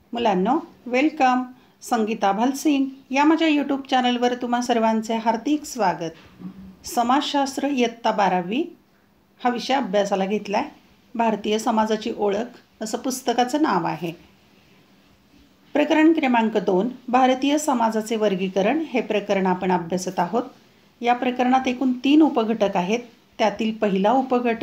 मुलांनो, वेलकम. संगीता भालसिंग या माझ्या यूट्यूब चॅनलवर तुम्हा सर्वांचे हार्दिक स्वागत. समाजशास्त्र इयत्ता 12वी हा विषय अभ्यासाला घेतला आहे. भारतीय समाजाची ओळख असं पुस्तकाचं नाव आहे. प्रकरण क्रमांक 2 भारतीय समाजाचे वर्गीकरण हे प्रकरण आपण अभ्यासत आहोत. या प्रकरणात एकूण 3 उपघटक आहेत. त्यातील पहिला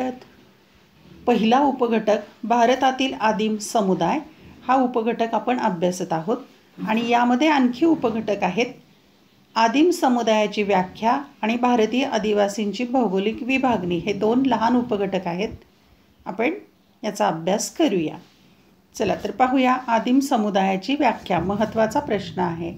उपघटक भारतातील आदिम समुदाय हा उपघटक आपण अभ्यासत आहोत. आणि यामध्ये आणखी उपघटक आहेत. आदिम समुदायाची व्याख्या आणि भारतीय आदिवासींची भौगोलिक विभागणी हे 2 लहान उपघटक आहेत. आपण याचा अभ्यास करूया. चला तर पाहूया. आदिम समुदायाची व्याख्या महत्त्वाचा प्रश्न आहे.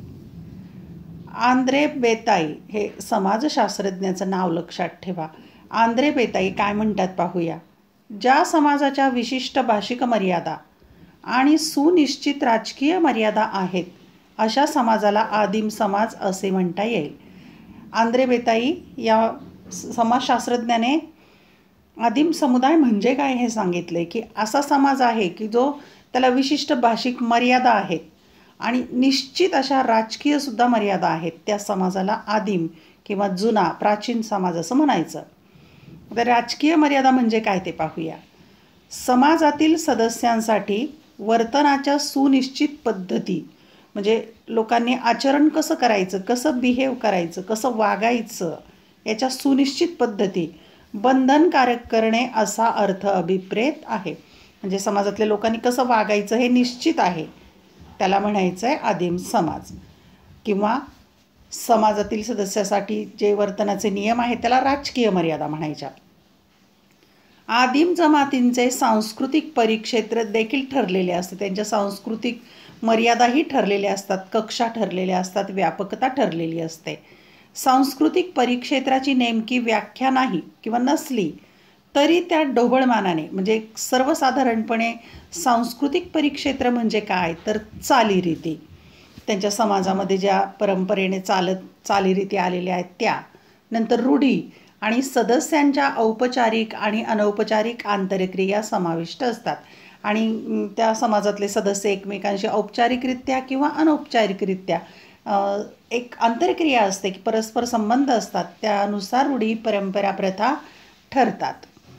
आंद्रे बेताई हे समाजशास्त्रज्ञाचं नाव लक्षात ठेवा. आंद्रे बेताई काय म्हणतात पाहूया. ज्या समाजाच्या विशिष्ट भाषिक मर्यादा आणि सुनिश्चित राजकीय मर्यादा आहेत अशा समाजाला आदिम समाज असे म्हणता येईल. आंद्रे बेताई या समाजशास्त्रज्ञाने आदिम समुदाय म्हणजे काय हे सांगितले की असा समाज आहे की जो त्याला विशिष्ट भाषिक मर्यादा आहेत आणि निश्चित अशा राजकीयसुद्धा मर्यादा आहेत. त्या समाजाला आदिम किंवा जुना प्राचीन समाज असं म्हणायचं. तर राजकीय मर्यादा म्हणजे काय ते पाहूया. समाजातील सदस्यांसाठी वर्तनाच्या सुनिश्चित पद्धती म्हणजे लोकांनी आचरण कसं करायचं, कसं बिहेव करायचं, कसं वागायचं याच्या सुनिश्चित पद्धती बंधनकारक करणे असा अर्थ अभिप्रेत आहे. म्हणजे समाजातल्या लोकांनी कसं वागायचं हे निश्चित आहे, त्याला म्हणायचं आहे आदिम समाज. किंवा समाजातील सदस्यासाठी जे वर्तनाचे नियम आहेत त्याला राजकीय मर्यादा म्हणायच्या. आदिम जमातींचे सांस्कृतिक परिक्षेत्र देखील ठरलेले असते. त्यांच्या सांस्कृतिक मर्यादाही ठरलेल्या असतात, कक्षा ठरलेल्या असतात, व्यापकता ठरलेली असते. सांस्कृतिक परिक्षेत्राची नेमकी व्याख्या नाही किंवा नसली तरी त्या ढोबळमानाने म्हणजे सर्वसाधारणपणे सांस्कृतिक परिक्षेत्र म्हणजे काय तर चालीरीती, त्यांच्या समाजामध्ये ज्या परंपरेने चालीरीती आलेल्या आहेत त्या, नंतर रूढी आणि सदस्यांच्या औपचारिक आणि अनौपचारिक आंतरक्रिया समाविष्ट असतात. आणि त्या समाजातले सदस्य एकमेकांशी औपचारिकरित्या किंवा अनौपचारिकरित्या एक आंतरक्रिया असते की परस्पर संबंध असतात. त्यानुसार रूढी, परंपरा, प्रथा ठरतात.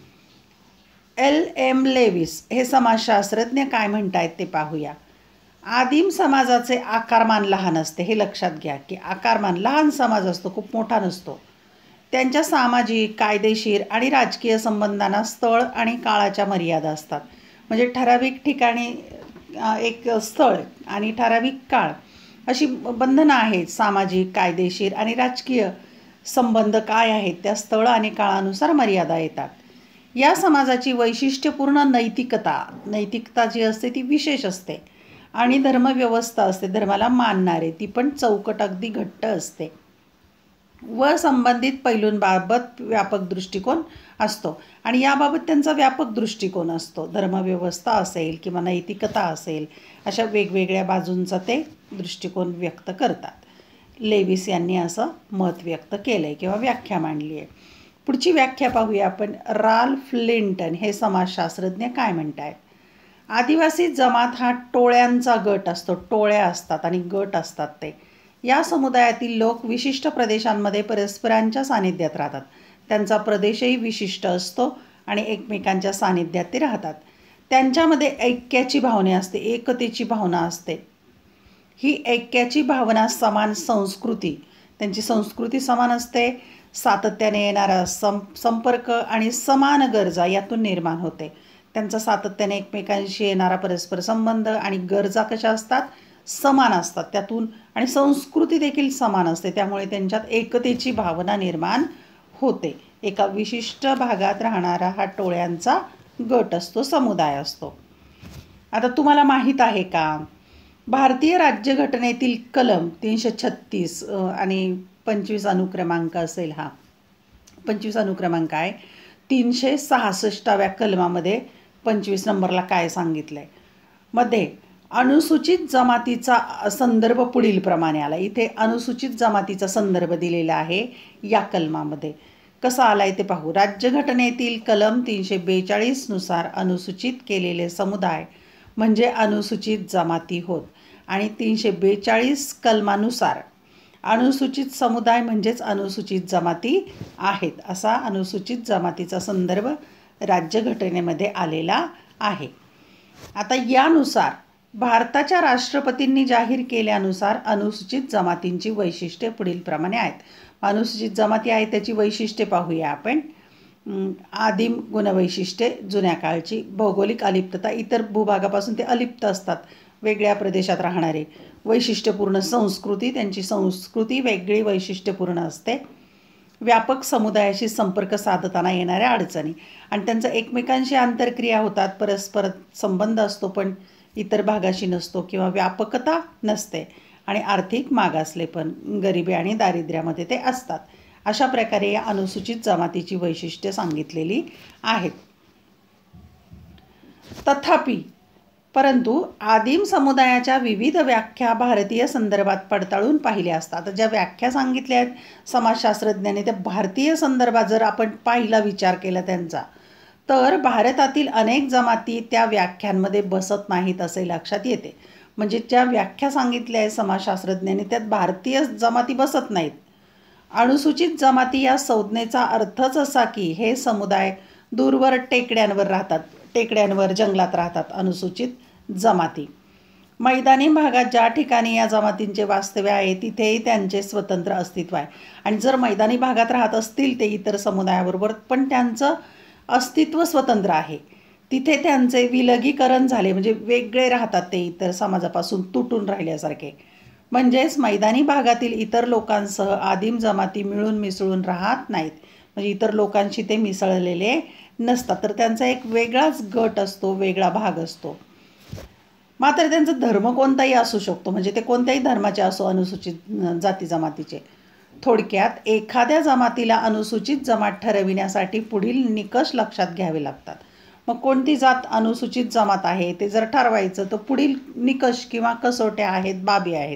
L.M. लेविस हे समाजशास्त्रज्ञ काय म्हणतायत ते पाहूया. आदिम समाजाचे आकारमान लहान असते. हे लक्षात घ्या की आकारमान लहान समाज असतो, खूप मोठा नसतो. त्यांच्या सामाजिक, कायदेशीर आणि राजकीय संबंधांना स्थळ आणि काळाच्या मर्यादा असतात. म्हणजे ठराविक ठिकाणी एक स्थळ आणि ठराविक काळ अशी बंधनं आहेत. सामाजिक, कायदेशीर आणि राजकीय संबंध काय आहेत त्या स्थळ आणि काळानुसार मर्यादा येतात. या समाजाची वैशिष्ट्यपूर्ण नैतिकता जी असते ती विशेष असते आणि धर्मव्यवस्था असते, धर्माला मानणारे, ती पण चौकट अगदी घट्ट असते व संबंधित पैलूंबाबत व्यापक दृष्टिकोन असतो. आणि याबाबत त्यांचा व्यापक दृष्टिकोन असतो. धर्मव्यवस्था असेल किंवा नैतिकता असेल अशा वेगवेगळ्या बाजूंचा ते दृष्टिकोन व्यक्त करतात. लेविस यांनी असं मत व्यक्त केलं आहे किंवा व्याख्या मांडली आहे. पुढची व्याख्या पाहूया आपण. राल्फ लिंटन हे समाजशास्त्रज्ञ काय म्हणत आहेत. आदिवासी जमात हा टोळ्यांचा गट असतो. टोळ्या असतात आणि गट असतात ते. या समुदायातील लोक विशिष्ट प्रदेशांमध्ये परस्परांच्या सानिध्यात राहतात. त्यांचा प्रदेशही विशिष्ट असतो आणि एकमेकांच्या सानिध्यात ते राहतात. त्यांच्यामध्ये ऐक्याची भावना असते, एकतेची भावना असते. ही ऐक्याची भावना, समान संस्कृती, त्यांची संस्कृती समान असते, सातत्याने येणारा संपर्क आणि समान गरजा यातून निर्माण होते. त्यांचा सातत्याने एकमेकांशी येणारा परस्पर संबंध आणि गरजा कशा असतात, समान असतात त्यातून, आणि संस्कृती देखील समान असते. त्यामुळे त्यांच्यात एकतेची भावना निर्माण होते. एका विशिष्ट भागात राहणारा हा टोळ्यांचा गट असतो, समुदाय असतो. आता तुम्हाला माहीत आहे का, भारतीय राज्यघटनेतील कलम 336 आणि 25 अनुक्रमांक असेल, हा 25 अनुक्रमांक आहे. 366व्या कलमामध्ये 25 नंबरला काय सांगितलं आहे मध्ये अनुसूचित जमातीचा संदर्भ पुढील प्रमाणे आला. इथे अनुसूचित जमातीचा संदर्भ दिलेला आहे या कलमामध्ये. कसा आला आहे ते पाहू. राज्यघटनेतील कलम 342 नुसार अनुसूचित केलेले समुदाय म्हणजे अनुसूचित जमाती होत. आणि 342 कलमानुसार अनुसूचित समुदाय म्हणजेच अनुसूचित जमाती आहेत, असा अनुसूचित जमातीचा संदर्भ राज्यघटनेमध्ये आलेला आहे. आता यानुसार भारताच्या राष्ट्रपतींनी जाहीर केल्यानुसार अनुसूचित जमातींची वैशिष्ट्ये पुढीलप्रमाणे आहेत. अनुसूचित जमाती आहे त्याची वैशिष्ट्ये पाहूया आपण. आदिम गुणवैशिष्ट्ये, जुन्या काळची भौगोलिक अलिप्तता, इतर भूभागापासून ते अलिप्त असतात, वेगळ्या प्रदेशात राहणारे. वैशिष्ट्यपूर्ण संस्कृती, त्यांची संस्कृती वेगळी वैशिष्ट्यपूर्ण असते. व्यापक समुदायाशी संपर्क साधताना येणाऱ्या अडचणी आणि त्यांचं एकमेकांशी आंतरक्रिया होतात, परस्पर संबंध असतो पण इतर भागाशी नसतो किंवा व्यापकता नसते. आणि आर्थिक मागासले पण गरिबी आणि दारिद्र्यामध्ये ते असतात. अशा प्रकारे या अनुसूचित जमातीची वैशिष्ट्ये सांगितलेली आहेत. तथापि परंतु आदिम समुदायाच्या विविध व्याख्या भारतीय संदर्भात पडताळून पाहिल्या असतात. ज्या व्याख्या सांगितल्या आहेत समाजशास्त्रज्ञांनी त्या भारतीय संदर्भात जर आपण पाहिला, विचार केला त्यांचा, तर भारतातील अनेक जमाती त्या व्याख्यांमध्ये बसत नाहीत असे लक्षात येते. म्हणजे ज्या व्याख्या सांगितल्या आहेत समाजशास्त्रज्ञांनी त्यात भारतीय जमाती बसत नाहीत. अनुसूचित जमाती या संज्ञेचा अर्थच असा की हे समुदाय दूरवर टेकड्यांवर राहतात, टेकड्यांवर जंगलात राहतात अनुसूचित जमाती. मैदानी भागात ज्या ठिकाणी या जमातींचे वास्तव्य आहे तिथेही त्यांचे स्वतंत्र अस्तित्व आहे. आणि जर मैदानी भागात राहत असतील ते इतर समुदायाबरोबर पण त्यांचं अस्तित्व स्वतंत्र आहे, तिथे त्यांचे विलगीकरण झाले म्हणजे वेगळे राहतात, ते इतर समाजापासून तुटून राहिल्यासारखे. म्हणजेच मैदानी भागातील इतर लोकांसह आदिम जमाती मिळून मिसळून राहत नाहीत, म्हणजे इतर लोकांशी ते मिसळलेले नसतात, तर त्यांचा एक वेगळाच गट असतो, वेगळा भाग असतो. मात्र त्यांचा धर्म कोणताही असू शकतो, म्हणजे ते कोणत्याही धर्माचे असो अनुसूचित जाती जमातीचे. थोडक्यात एखाद्या जमातीला अनुसूचित जमात ठरविण्यासाठी पुढील निकष लक्षात घ्यावे लागतात. मग कोणती जात अनुसूचित जमात आहे ते जर ठरवायचं तर पुढील निकष किंवा कसोट्या आहेत, बाबी आहेत.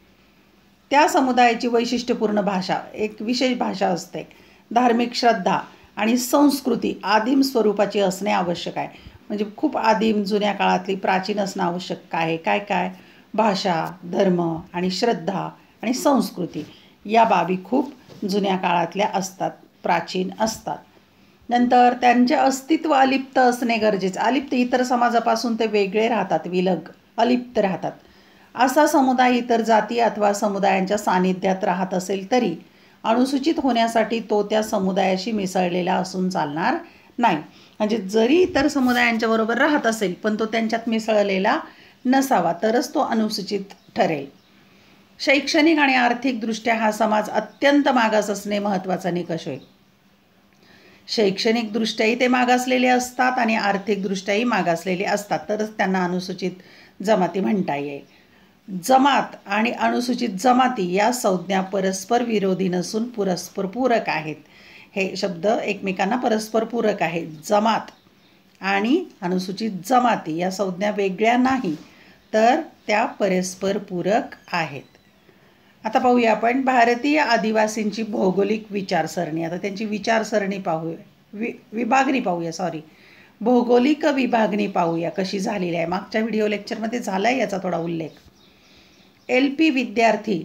त्या समुदायाची वैशिष्ट्यपूर्ण भाषा, एक विशेष भाषा असते. धार्मिक श्रद्धा आणि संस्कृती आदिम स्वरूपाची असणे आवश्यक आहे, म्हणजे खूप आदिम जुन्या काळातली प्राचीन असणं आवश्यक आहे. काय काय भाषा, धर्म आणि श्रद्धा आणि संस्कृती या बाबी खूप जुन्या काळातल्या असतात, प्राचीन असतात. नंतर त्यांचे अस्तित्व अलिप्त असणे गरजेचे. अलिप्त, इतर समाजापासून ते वेगळे राहतात, विलग अलिप्त राहतात. असा समुदाय इतर जाती अथवा समुदायांच्या सानिध्यात राहत असेल तरी अनुसूचित होण्यासाठी तो त्या समुदायाशी मिसळलेला असून चालणार नाही. म्हणजे जरी इतर समुदायांच्या बरोबर राहत असेल पण तो त्यांच्यात मिसळलेला नसावा, तरच तो अनुसूचित ठरेल. शैक्षणिक आणि आर्थिकदृष्ट्या हा समाज अत्यंत मागास असणे महत्त्वाचा निकष होय. शैक्षणिकदृष्ट्याही ते मागासलेले असतात आणि आर्थिकदृष्ट्याही मागासलेले असतात, तरच त्यांना अनुसूचित जमाती म्हणता येईल. जमात आणि अनुसूचित जमाती या संज्ञा परस्पर विरोधी नसून परस्पर पूरक आहेत. हे शब्द एकमेकांना परस्पर पूरक आहेत. जमात आणि अनुसूचित जमाती या संज्ञा वेगळ्या नाही, तर त्या परस्पर पूरक आहेत. आता पाहूया आपण भारतीय आदिवासींची भौगोलिक विचारसरणी. आता त्यांची विचारसरणी पाहूया, विभागणी पाहूया, भौगोलिक विभागणी पाहूया कशी झालेली आहे. मागच्या व्हिडिओ लेक्चरमध्ये झाला आहे याचा थोडा उल्लेख. LP विद्यार्थी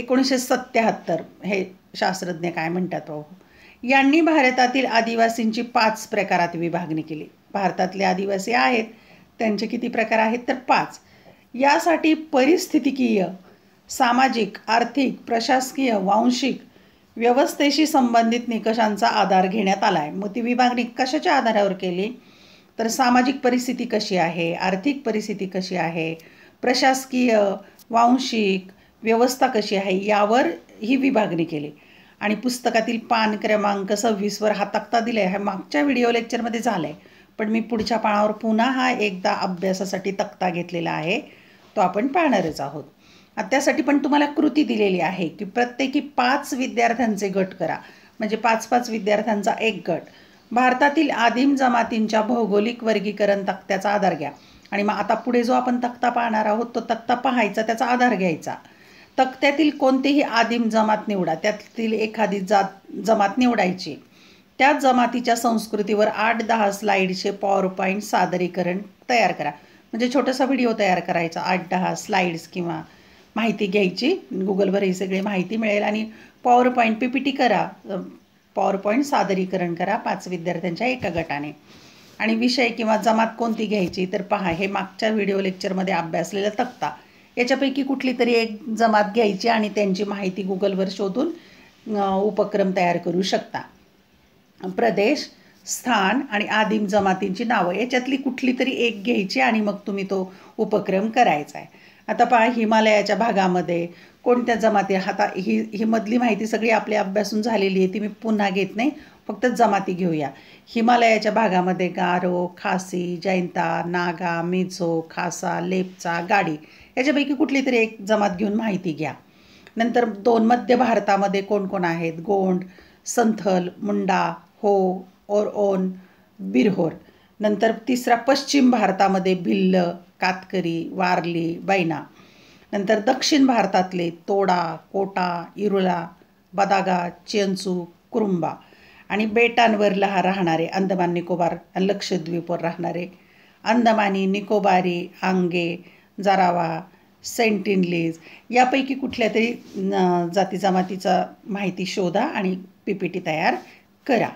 1977 हे शास्त्रज्ञ काय म्हणतात पाहू. यांनी भारतातील आदिवासींची 5 प्रकारात विभागणी केली. भारतातले आदिवासी आहेत त्यांचे किती प्रकार आहेत तर 5. यासाठी परिस्थितिकीय, सामाजिक, आर्थिक, प्रशासकीय, वांशिक व्यवस्थेशी संबंधित निकषांचा आधार घेण्यात आला आहे. मग ती विभागणी कशाच्या आधारावर केली तर सामाजिक परिस्थिती कशी आहे, आर्थिक परिस्थिती कशी आहे, प्रशासकीय वांशिक व्यवस्था कशी आहे यावर ही विभागणी केली. आणि पुस्तकातील पान क्रमांक 26 हा तक्ता दिला आहे. मागच्या व्हिडिओ लेक्चरमध्ये झालं आहे, पण मी पुढच्या पानावर पुन्हा हा एकदा अभ्यासासाठी तक्ता घेतलेला आहे, तो आपण पाहणारच आहोत. त्यासाठी पण तुम्हाला कृती दिलेली आहे की प्रत्येकी 5 विद्यार्थ्यांचे गट करा, म्हणजे 5-5 विद्यार्थ्यांचा एक गट. भारतातील आदिम जमातींच्या भौगोलिक वर्गीकरण तक्त्याचा आधार घ्या. आणि मग आता पुढे जो आपण तक्ता पाहणार आहोत तो तक्ता पाहायचा, त्याचा आधार घ्यायचा. तक्त्यातील कोणतीही आदिम जमात निवडा, त्यातील एखादी जमात निवडायची. त्या जमातीच्या संस्कृतीवर 8-10 स्लाईडचे पॉवर पॉईंट सादरीकरण तयार करा. म्हणजे छोटासा व्हिडिओ तयार करायचा, 8-10 स्लाईड्स किंवा माहिती घ्यायची. गुगलवर ही सगळी माहिती मिळेल. आणि पॉवर पॉईंट PPT करा, पॉवर पॉईंट सादरीकरण करा 5 विद्यार्थ्यांच्या एका गटाने. आणि विषय किंवा जमात कोणती घ्यायची तर पहा, हे मागच्या व्हिडिओ लेक्चरमध्ये अभ्यासलेला तक्ता, याच्यापैकी कुठली तरी एक जमात घ्यायची आणि त्यांची माहिती गुगलवर शोधून उपक्रम तयार करू शकता. प्रदेश, स्थान आणि आदिम जमातींची नावं याच्यातली कुठली तरी एक घ्यायची आणि मग तुम्ही तो उपक्रम करायचा आहे. आता पहा, हिमालयाच्या भागामध्ये कोणत्या जमाती, आता ही मधली माहिती सगळी आपल्या अभ्यासून झालेली आहे, ती मी पुन्हा घेत नाही, फक्त जमाती घेऊया. हिमालयाच्या भागामध्ये गारो, खासी, जैंता, नागा, मिझो, खासा, लेप्चा, गाडी याच्यापैकी कुठली तरी एक जमात घेऊन माहिती घ्या. नंतर 2 मध्य भारतामध्ये कोण कोण आहेत, गोंड, संथल, मुंडा, हो, ओन, बिरहोर. नंतर 3 पश्चिम भारतामध्ये भिल्ल, कातकरी, वारली, बैना. नंतर दक्षिण भारतातले तोडा, कोटा, इरुला, बदागा, चेंचू, कुरुंबा. आणि बेटांवर राहणारे अंदमान निकोबार आणि लक्षद्वीपवर राहणारे अंदमानी, निकोबारी, आंगे, जारावा, सेंटिनलीज यापैकी कुठल्या तरी जाती जमातीचा माहिती शोधा आणि PPT तयार करा.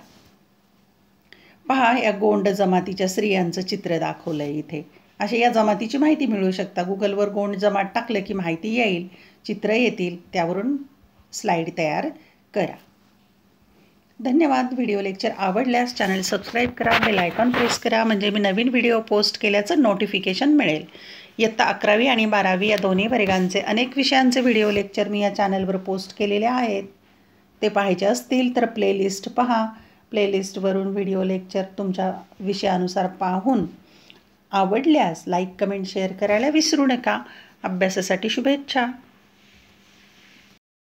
पहा, या गोंड जमातीच्या स्त्रियांचं चित्र दाखवलं आहे इथे. अशा या जमातीची माहिती मिळू शकता. गुगलवर गोंड जमात टाकलं की माहिती येईल, चित्र येतील, त्यावरून स्लाईड तयार करा. धन्यवाद. व्हिडिओ लेक्चर आवडल्यास चॅनल सबस्क्राईब करा, बेल आयकॉन प्रेस करा, म्हणजे मी नवीन व्हिडिओ पोस्ट केल्याचं नोटिफिकेशन मिळेल. इयत्ता 11वी आणि 12वी या दोन्ही वर्गांचे अनेक विषयांचे व्हिडिओ लेक्चर मी या चॅनलवर पोस्ट केलेले आहेत. ते पाहायचे असतील तर प्लेलिस्ट पहा. प्लेलिस्टवरून व्हिडिओ लेक्चर तुमच्या विषयानुसार पाहून आवडल्यास लाईक, कमेंट, शेअर करायला विसरू नका. अभ्यासासाठी शुभेच्छा.